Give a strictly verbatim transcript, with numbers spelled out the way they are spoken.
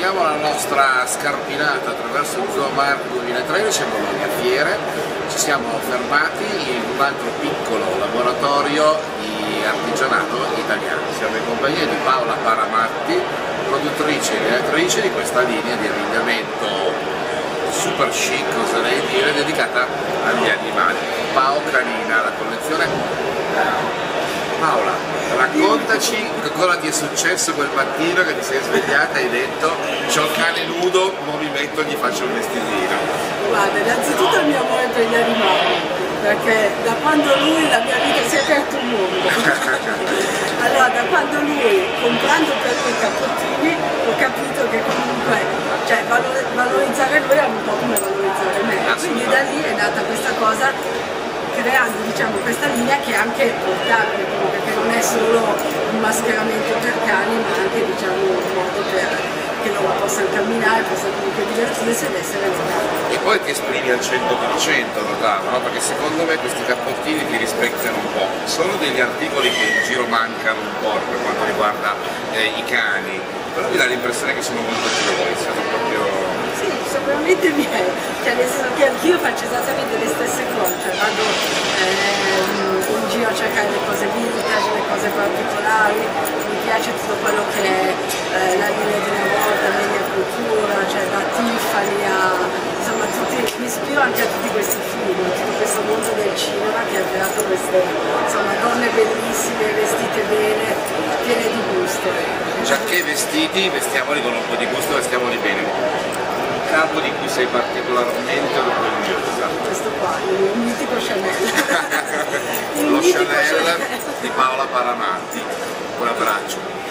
continuiamo la nostra scarpinata attraverso il Zoo Marche duemilatredici a Bologna Fiere. Ci siamo fermati in un altro piccolo laboratorio di artigianato italiano. Siamo in compagnia di Paola Paramatti, produttrice e direttrice di questa linea di abbigliamento super chic, oserei dire, dedicata agli animali. Pao Canina, la collezione. Paola, raccontaci cosa ti è successo quel mattino che ti sei svegliata e hai detto c'ho il cane nudo, non mi metto, gli faccio un vestitino. Guarda, innanzitutto il mio amore per gli animali, perché da quando lui la mia vita si è aperto un mondo. Allora, da quando lui, comprando per lui i cappottini, ho capito che comunque, cioè, valorizzare lui era un po' come valorizzare me. Quindi da lì è nata questa cosa, creando, diciamo, questa linea che è anche portabile, perché non è solo un mascheramento per cani, ma anche, diciamo, un modo per che loro possano camminare, possano comunque divertirsi ed essere educati. E poi ti esprimi al cento per cento, notavo, no? Perché secondo me questi cappottini ti rispecchiano un po'. Sono degli articoli che in giro mancano un po' per quanto riguarda eh, i cani, però mi dà l'impressione che sono molto tuoi, sono proprio... Sì, sono veramente miei, cioè nel senso che anch'io faccio esattamente le stesse cose, cioè vado ehm, in giro a cercare le cose vintage, le cose particolari, mi piace tutto quello che è eh, la linea di una volta, la linea cultura, cioè da Tiffany a, insomma, tutti, mi ispiro anche a tutti questi film, a tutto questo mondo del cinema che ha creato queste, insomma, donne bellissime, vestite bene, piene di gusto. Giacché vestiti, vestiamoli con un po' di gusto, vestiamoli bene. Capo di cui sei particolarmente orgogliosa? Questo qua, il mitico Chanel. Lo Chanel di Paola Paramatti. Un abbraccio.